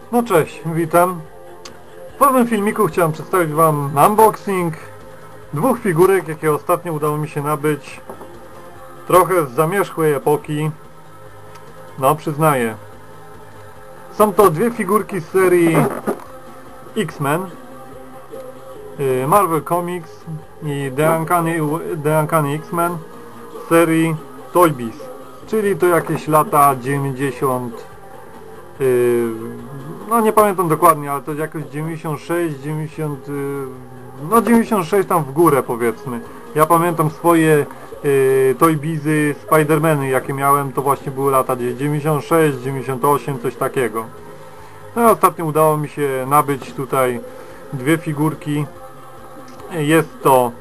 No cześć, witam. W pewnym filmiku chciałem przedstawić wam unboxing dwóch figurek, jakie ostatnio udało mi się nabyć. Trochę z zamierzchłej epoki. No, przyznaję. Są to dwie figurki z serii X-Men, Marvel Comics i The Uncanny X-Men z serii Toy Biz, czyli to jakieś lata 90. No nie pamiętam dokładnie, ale to jakoś 96, 90, no 96 tam w górę powiedzmy. Ja pamiętam swoje Toy Bizy, Spidermany jakie miałem, to właśnie były lata 96, 98, coś takiego. No ostatnio udało mi się nabyć tutaj dwie figurki. Jest to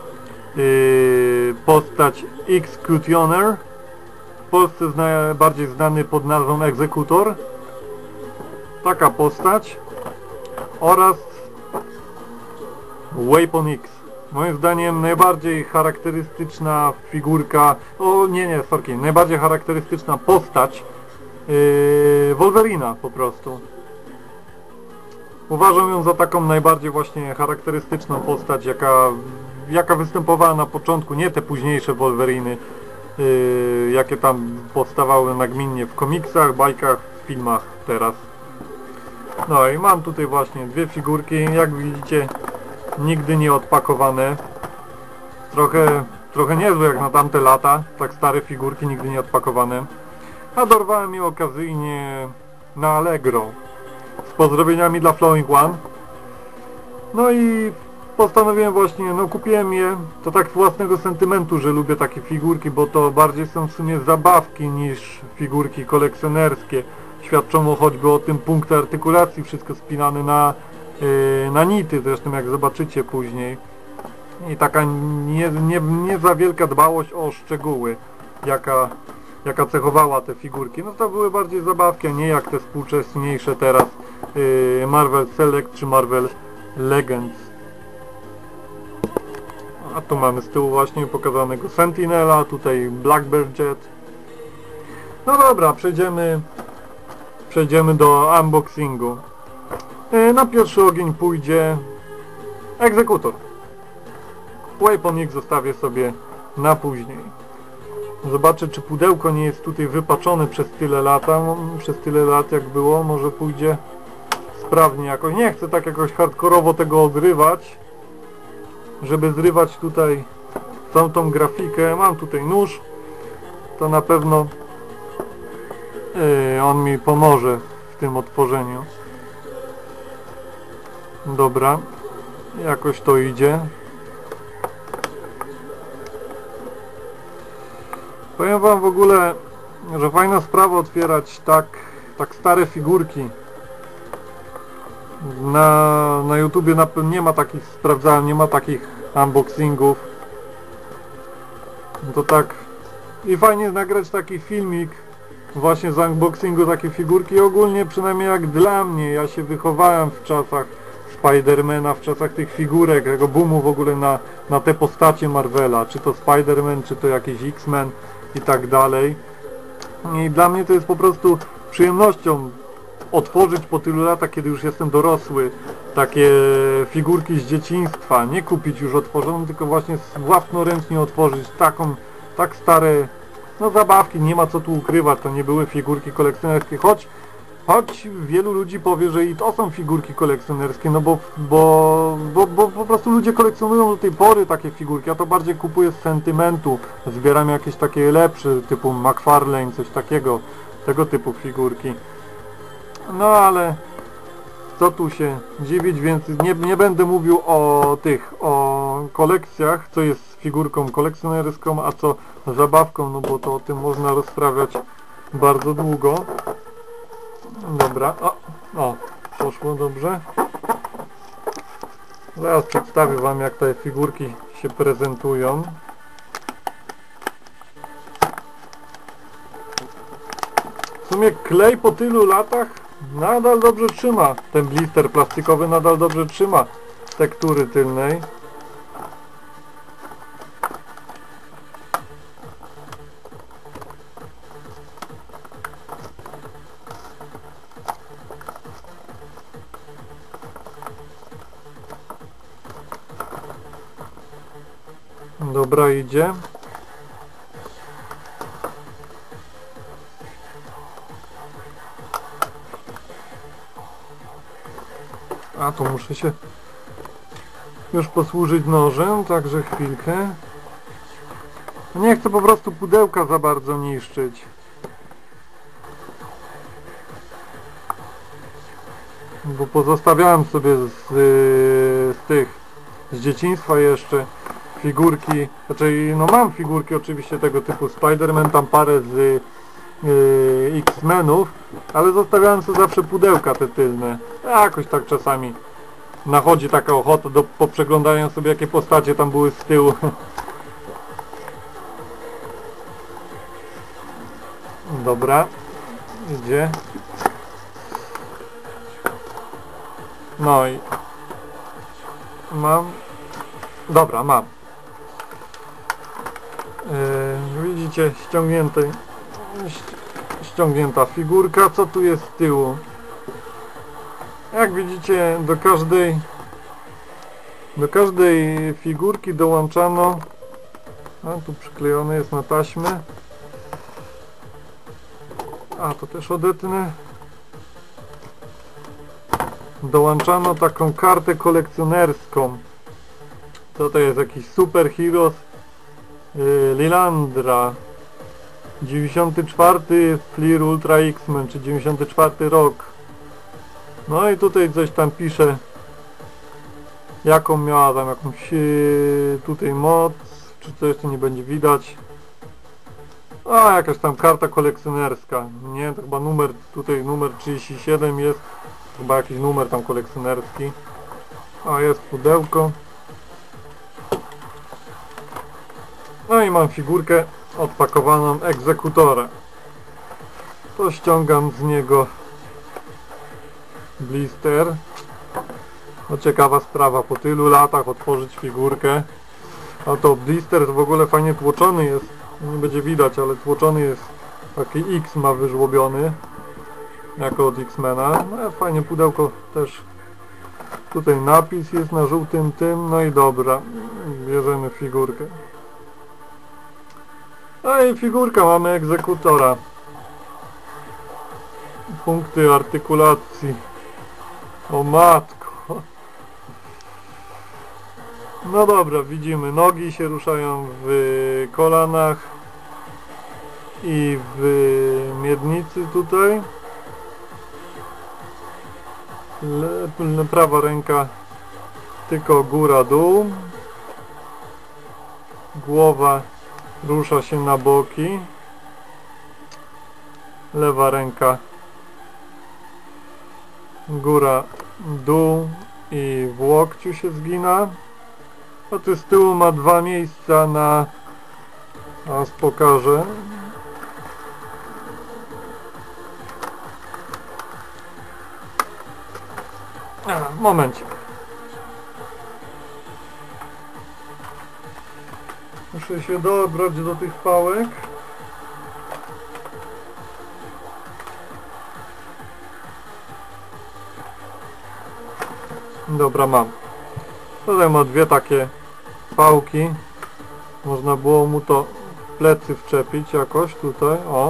postać X-Cutioner, w Polsce bardziej znany pod nazwą Egzekutor. Taka postać oraz Weapon X. Moim zdaniem najbardziej charakterystyczna figurka, najbardziej charakterystyczna postać Wolverina po prostu. Uważam ją za taką najbardziej właśnie charakterystyczną postać, jaka występowała na początku, nie te późniejsze Wolveriny, jakie tam powstawały nagminnie w komiksach, bajkach, w filmach teraz. No i mam tutaj właśnie dwie figurki, jak widzicie nigdy nie odpakowane. Trochę niezłe jak na tamte lata, tak stare figurki nigdy nie odpakowane. A dorwałem je okazyjnie na Allegro z pozdrowieniami dla Flowing One. No i postanowiłem właśnie, no kupiłem je, to tak z własnego sentymentu, że lubię takie figurki, bo to bardziej są w sumie zabawki niż figurki kolekcjonerskie. Świadczą choćby o tym punkty artykulacji, wszystko spinane na nity, zresztą jak zobaczycie później. I taka nie za wielka dbałość o szczegóły, jaka cechowała te figurki. No to były bardziej zabawki, a nie jak te współczesniejsze teraz Marvel Select czy Marvel Legends. A tu mamy z tyłu właśnie pokazanego Sentinela, tutaj Blackbird Jet. No dobra, przejdziemy do unboxingu. Na pierwszy ogień pójdzie Egzekutor. Weapon X zostawię sobie na później. Zobaczę, czy pudełko nie jest tutaj wypaczone przez tyle lat jak było. Może pójdzie sprawnie jakoś. Nie chcę tak jakoś hardkorowo tego odrywać, żeby zrywać tutaj całą tą grafikę. Mam tutaj nóż, to na pewno on mi pomoże w tym otworzeniu. Dobra, jakoś to idzie. Powiem wam w ogóle, że fajna sprawa otwierać tak stare figurki. Na YouTubie nie ma takich, sprawdzałem, nie ma takich unboxingów. To tak i fajnie nagrać taki filmik właśnie z unboxingu takiej figurki. Ogólnie, przynajmniej jak dla mnie, ja się wychowałem w czasach Spidermana, w czasach tych figurek, tego boomu w ogóle na te postacie Marvela, czy to Spiderman, czy to jakiś X-Men i tak dalej. I dla mnie to jest po prostu przyjemnością otworzyć po tylu latach, kiedy już jestem dorosły, takie figurki z dzieciństwa, nie kupić już otworzoną, tylko właśnie własnoręcznie otworzyć tak stare, no zabawki, nie ma co tu ukrywać, to nie były figurki kolekcjonerskie, choć wielu ludzi powie, że i to są figurki kolekcjonerskie, no bo po prostu ludzie kolekcjonują do tej pory takie figurki, ja to bardziej kupuję z sentymentu, zbieram jakieś takie lepsze, typu McFarlane, coś takiego, tego typu figurki. No ale co tu się dziwić, więc nie będę mówił o kolekcjach, co jest figurką kolekcjonerską, a co zabawką, no bo to o tym można rozprawiać bardzo długo. Dobra, o, poszło dobrze. Zaraz przedstawię wam, jak te figurki się prezentują. W sumie klej po tylu latach nadal dobrze trzyma. Ten blister plastikowy nadal dobrze trzyma tektury tylnej. Dobra, idzie. A to muszę się już posłużyć nożem, także chwilkę. Nie chcę po prostu pudełka za bardzo niszczyć. Bo pozostawiałem sobie z dzieciństwa jeszcze figurki, znaczy no mam figurki oczywiście tego typu Spider-Man, tam parę z X-Menów, ale zostawiałem sobie zawsze pudełka te tylne. Jakoś tak czasami nachodzi taka ochota do poprzeglądania sobie, jakie postacie tam były z tyłu. Dobra, idzie. No i mam. Dobra, mam. Widzicie, ściągnięta figurka. Co tu jest z tyłu? Jak widzicie, do każdej figurki dołączano, a tu przyklejone jest na taśmę, a to też odetnę, dołączano taką kartę kolekcjonerską. To jest jakiś Super Heroes Lilandra 94 Fleer Ultra X-Men, czy 94 rok. No i tutaj coś tam pisze, jaką miała tam jakąś tutaj moc, czy coś tu nie będzie widać. A jakaś tam karta kolekcjonerska, nie, to chyba numer, tutaj numer 37 jest, chyba jakiś numer tam kolekcjonerski. A jest pudełko. No i mam figurkę odpakowaną egzekutora. To ściągam z niego blister. No ciekawa sprawa, po tylu latach otworzyć figurkę. A to blister w ogóle fajnie tłoczony jest. Nie będzie widać, ale tłoczony jest. Taki X ma wyżłobiony, jako od X-Mena. No fajnie, pudełko też. Tutaj napis jest na żółtym tym. No i dobra, bierzemy figurkę. No i figurka, mamy egzekutora. Punkty artykulacji. O matko. No dobra, widzimy, nogi się ruszają w kolanach i w miednicy tutaj. Prawa ręka tylko góra, dół. Głowa rusza się na boki. Lewa ręka góra, dół i w łokciu się zgina. A tu z tyłu ma dwa miejsca na... Teraz pokażę. Momencik. Muszę się dobrać do tych pałek. Dobra, mam. Tutaj ma dwie takie pałki. Można było mu to w plecy wczepić jakoś tutaj, o.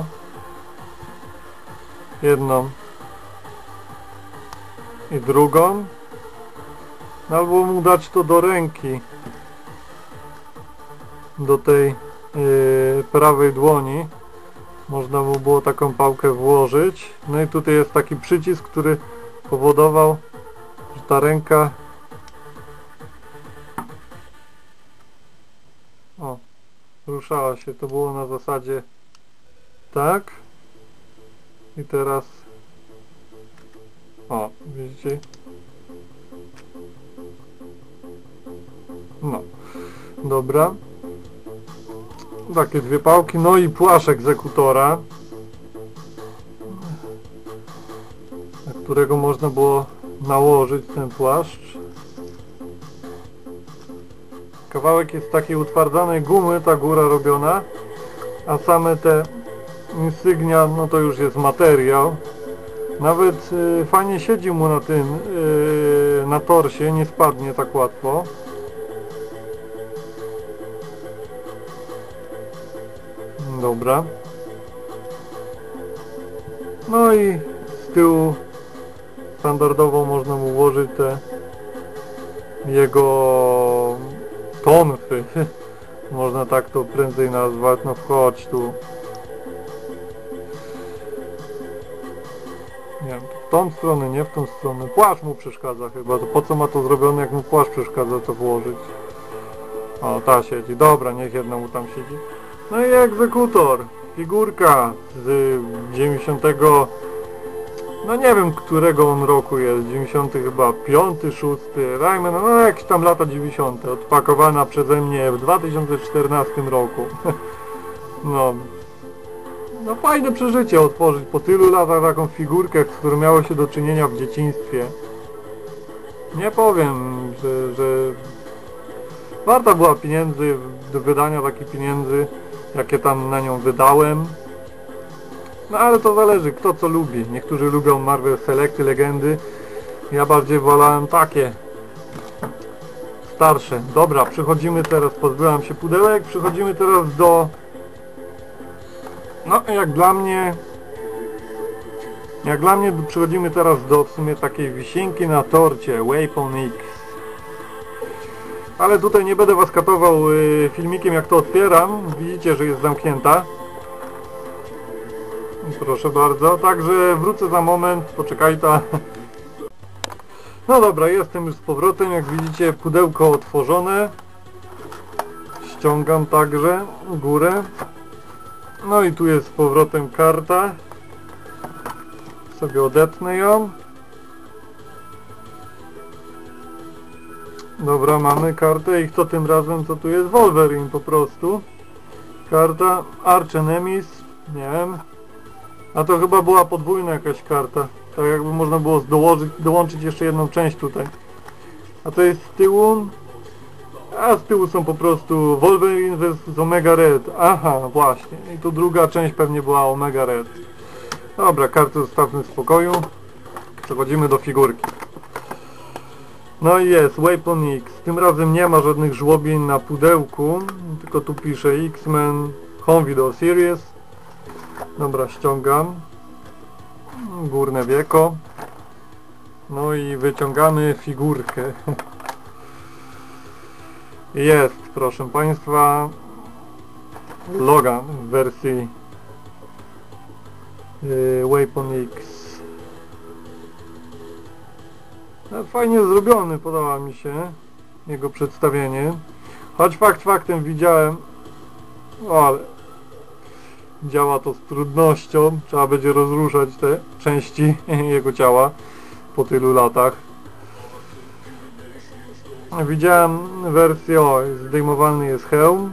Jedną i drugą. Albo mu dać to do ręki. Do tej prawej dłoni. Można mu było taką pałkę włożyć. No i tutaj jest taki przycisk, który powodował, że ta ręka ruszała się. To było na zasadzie tak. I teraz widzicie? No. Dobra. Takie dwie pałki. No i płaszcz egzekutora, na którego można było nałożyć ten płaszcz. Kawałek jest z takiej utwardzanej gumy, ta góra robiona, a same te insygnia, no to już jest materiał. Nawet fajnie siedzi mu na tym, na torsie, nie spadnie tak łatwo. dobra. No i z tyłu standardowo można mu włożyć te jego tonfy. Można tak to prędzej nazwać. No wchodź tu. Nie wiem, w tą stronę, nie w tą stronę. Płaszcz mu przeszkadza chyba. To po co ma to zrobione, jak mu płaszcz przeszkadza to włożyć? O, ta siedzi. Dobra, niech jedna mu tam siedzi. No i egzekutor. Figurka z 90... No nie wiem, którego on roku jest. 90 chyba 5, 6. Rayman, no jakieś tam lata 90. Odpakowana przeze mnie w 2014 roku. No fajne przeżycie otworzyć po tylu latach taką figurkę, z którą miało się do czynienia w dzieciństwie. Nie powiem, że warta była pieniędzy, do wydania takich pieniędzy, jakie tam na nią wydałem. No ale to zależy, kto co lubi. Niektórzy lubią Marvel Selecty, legendy. Ja bardziej wolałem takie starsze. Dobra, przechodzimy teraz, pozbyłam się pudełek, przechodzimy teraz do... No, jak dla mnie przechodzimy teraz do w sumie takiej wisienki na torcie, Weapon X. Ale tutaj nie będę was katował filmikiem, jak to otwieram. Widzicie, że jest zamknięta. Proszę bardzo, także wrócę za moment, poczekaj ta. No dobra, jestem już z powrotem, jak widzicie pudełko otworzone. Ściągam także górę. No i tu jest z powrotem karta. Sobie odetnę ją. Dobra, mamy kartę i kto tym razem, co tu jest? Wolverine po prostu. Karta Arch Enemies, nie wiem. A to chyba była podwójna jakaś karta. Tak jakby można było dołączyć jeszcze jedną część tutaj. A to jest z tyłu. A z tyłu są po prostu Wolverine vs Omega Red. Aha, właśnie. I tu druga część pewnie była Omega Red. Dobra, kartę zostawmy w spokoju. Przechodzimy do figurki. No i jest Weapon X. Tym razem nie ma żadnych żłobień na pudełku. Tylko tu pisze X-Men Home Video Series. Dobra, ściągam. Górne wieko. No i wyciągamy figurkę. Jest, proszę Państwa, Logan w wersji Weapon X. Fajnie zrobiony, podoba mi się jego przedstawienie. Choć fakt faktem widziałem, ale działa to z trudnością, trzeba będzie rozruszać te części jego ciała po tylu latach. Widziałem wersję, o, zdejmowalny jest hełm.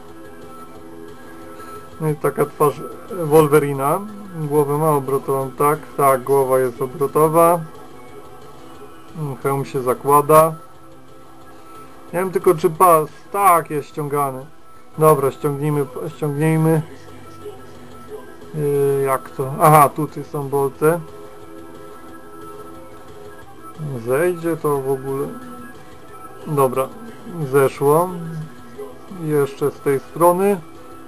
No i taka twarz Wolverina. Głowę ma obrotową, tak, głowa jest obrotowa. Hełm się zakłada. Nie wiem tylko czy pas, tak, jest ściągany. Dobra, ściągnijmy. Jak to? Aha, tutaj są bolce. Zejdzie to w ogóle. Dobra, zeszło. Jeszcze z tej strony.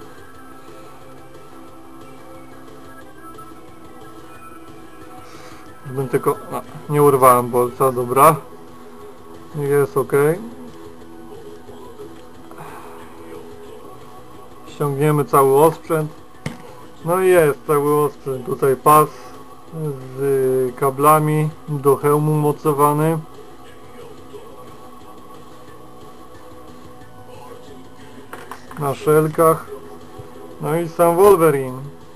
Żebym tylko... nie urwałem bolca, dobra. Jest ok. Ściągniemy cały osprzęt. No i jest cały osprzęt. Tutaj pas z kablami do hełmu mocowany. Na szelkach. No i sam Wolverine.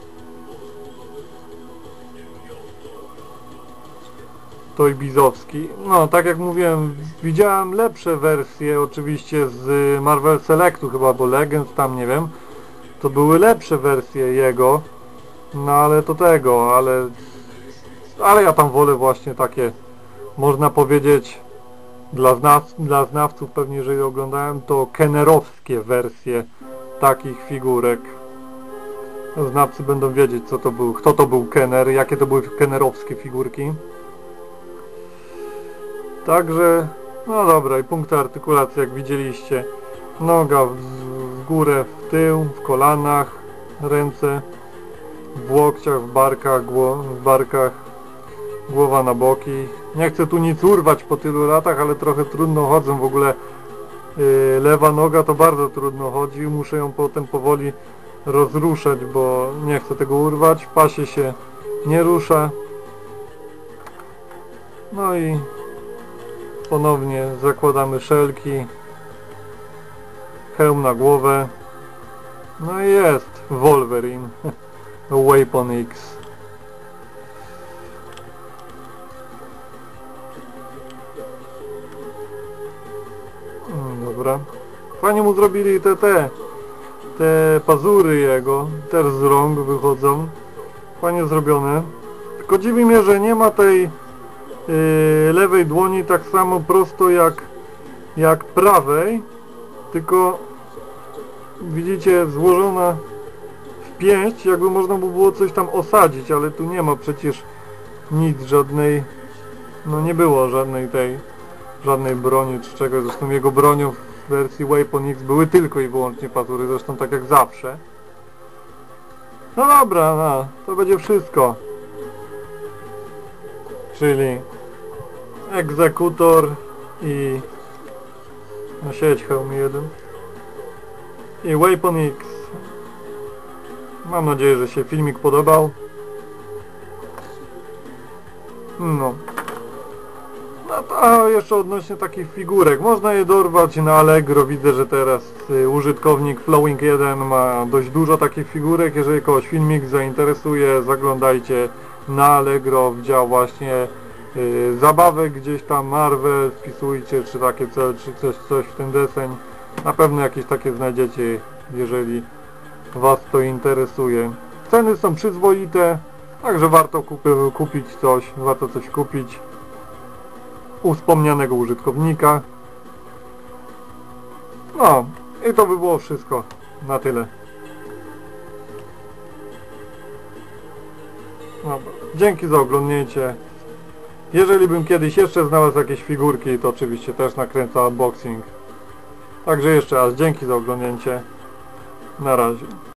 Toybizowski. No, tak jak mówiłem, widziałem lepsze wersje oczywiście z Marvel Selectu chyba, bo Legends tam, nie wiem. To były lepsze wersje jego. No ale to tego, ale ja tam wolę właśnie takie, można powiedzieć, dla znawców pewnie, jeżeli oglądałem, to kennerowskie wersje takich figurek. Znawcy będą wiedzieć, co to był, kto to był Kenner, jakie to były kennerowskie figurki. Także, no dobra, i punkty artykulacji jak widzieliście. Noga w górę, w tył, w kolanach. ręce, w łokciach, w barkach, głowa na boki. Nie chcę tu nic urwać po tylu latach, ale trochę trudno chodzę w ogóle. Lewa noga to bardzo trudno chodzi, muszę ją potem powoli rozruszać, bo nie chcę tego urwać. W pasie się nie rusza. No i ponownie zakładamy szelki, hełm na głowę. No i jest Wolverine Weapon X. Dobra. Fajnie mu zrobili te pazury jego, też z rąk wychodzą. Fajnie zrobione. Tylko dziwi mnie, że nie ma tej lewej dłoni tak samo prosto jak prawej, tylko widzicie, złożona w pięść, jakby można by było coś tam osadzić, ale tu nie ma przecież nic, żadnej, no nie było żadnej broni czy czegoś. Zresztą jego bronią w wersji Weapon X były tylko i wyłącznie pazury, zresztą tak jak zawsze. No dobra, no, to będzie wszystko. Czyli egzekutor i no sieć hełm 1 i Weapon X. Mam nadzieję, że się filmik podobał. No to jeszcze odnośnie takich figurek. Można je dorwać na Allegro. Widzę, że teraz użytkownik Flowing1 ma dość dużo takich figurek. Jeżeli kogoś filmik zainteresuje, zaglądajcie na Allegro w dział właśnie zabawek, gdzieś tam Marvel, wpisujcie, czy takie coś w ten deseń. Na pewno jakieś takie znajdziecie, jeżeli Was to interesuje. Ceny są przyzwoite, także warto kupić coś, warto coś kupić u wspomnianego użytkownika. No i to by było wszystko. Na tyle. Dobra. Dzięki za oglądnięcie. Jeżeli bym kiedyś jeszcze znalazł jakieś figurki, to oczywiście też nakręcę unboxing. Także jeszcze raz dzięki za oglądnięcie. Na razie.